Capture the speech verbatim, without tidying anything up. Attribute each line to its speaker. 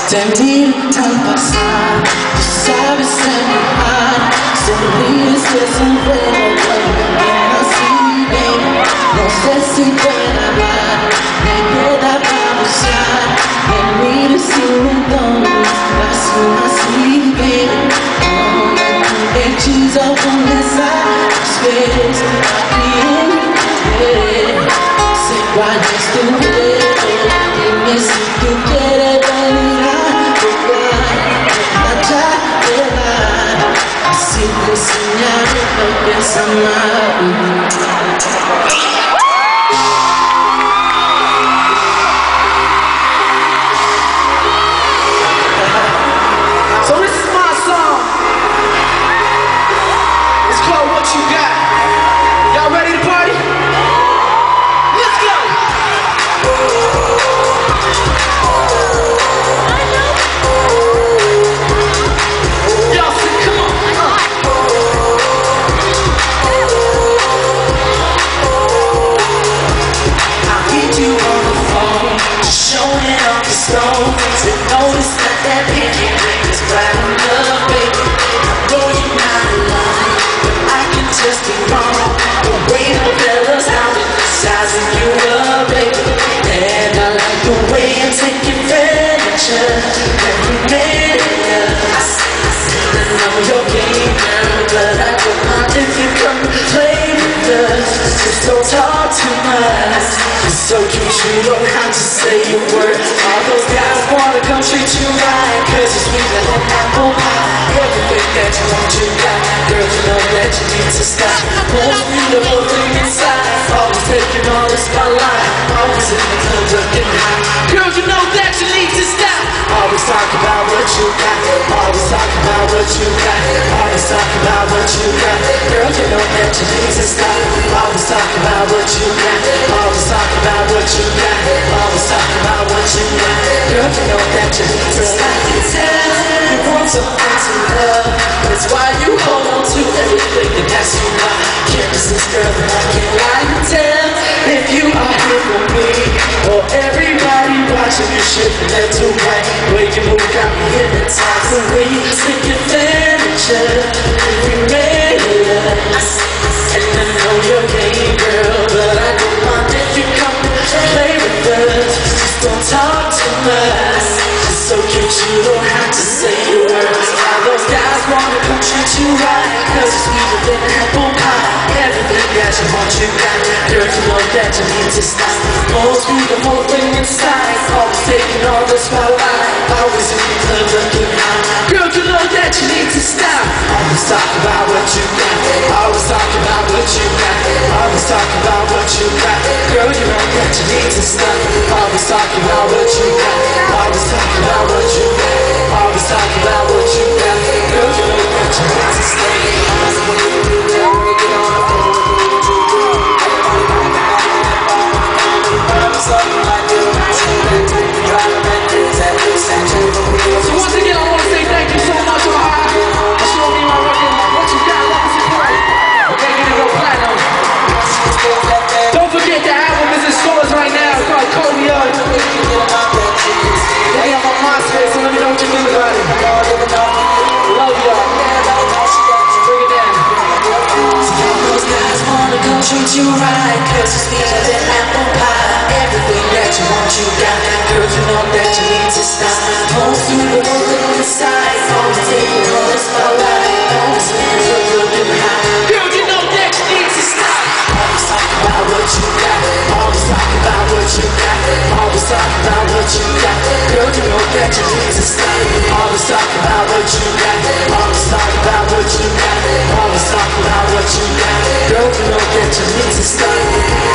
Speaker 1: Tenir tanto pasar, tú sabes en mi mar, sonríes es un juego cuando bien así, baby. No sé si puedo hablar, me queda para usar, me mires y me dones, así, así, baby. Oh, the edges of on the side, space, happy in your head. Sé cuál es tu dedo, dime si tú quieres venir a jugar, allá de dar, así te enseñaré lo que es amar.
Speaker 2: So this is my song. It's called What You Got. Y'all ready to party? Let's go! Y'all sing, come on.
Speaker 1: I'll get you on the phone, just showing off the stone. To notice that that pinky ring is right on love, baby. I know you're not alone, but I can just be wrong. The way the fellas out in the sizing you up, baby. And I like the way I'm taking furniture and you made it up. I know your game, girl, but I don't mind if you come play with us. Just don't talk too much. It's so cute, you don't have to say a word. All those guys wanna come treat you right, cause you're sweeter than apple pie. Everything that you want, you got. Girl, you know that you need to stop. Most beautiful thing inside, always taking all the spotlight. Always in the club looking hot.
Speaker 2: Girl, you know that you need to stop.
Speaker 1: Always talk about what you got. Always talk about what you got. Always talk about what you got. Girl, you know that you need to stop. Always talk about what you got. Always talk about what you got. Always talk about what you got. Girl, you know that you need to stop. I can tell you want something to love. That's why you hold on to everything that that's you want. Can't resist, girl, and I can't lie and tell if you are here for me or everybody watching you shifting that too right. Way you move got me hypnotized. The way you stick your furniture, we made it up. And I know your game, girl, but I don't mind if you come and play with us. Just don't talk too much. It's so cute, you don't have to say your words. All those guys wanna come treat you right, cause you're sweeter than apple pie. Everything that you want, you got. Girl, you know that you need to stop. Most beautiful thing inside, always taking all the spotlight. Always in the club looking hot.
Speaker 2: Girl, you know that you need to stop.
Speaker 1: Always talk about what you got. Always talk about what you got. Always talk about what you got. Girl, you know that you need to stop. Always talk about what you got. Always talk about what you got. Always talk about what you got. Girl, you know that you need to stop.
Speaker 2: So once again, I want to say thank you so much for showing me my record. What you got, love and support. We're making it go platinum. Don't forget the album is in stores right now. It's called Cody Up. Hey, I'm on MySpace, so let me know what you think about it. Love y'all. Bring it down.
Speaker 1: Those guys wanna come treat you right, cause you're sweeter than apple pie. Everything that you want, you got. Girl, you know that you need to stop. Most beautiful thing inside, always taking all the spotlight. Always in the club looking hot.
Speaker 2: Girl, you know that you need to stop.
Speaker 1: Always talk about what you got. Always talk about what you got. Always talk about what you got. Girl, you know that you need to stop. Always talk about what you got. Always talk about what you got. Always talk about what you got. Girl, you know that you need to stop.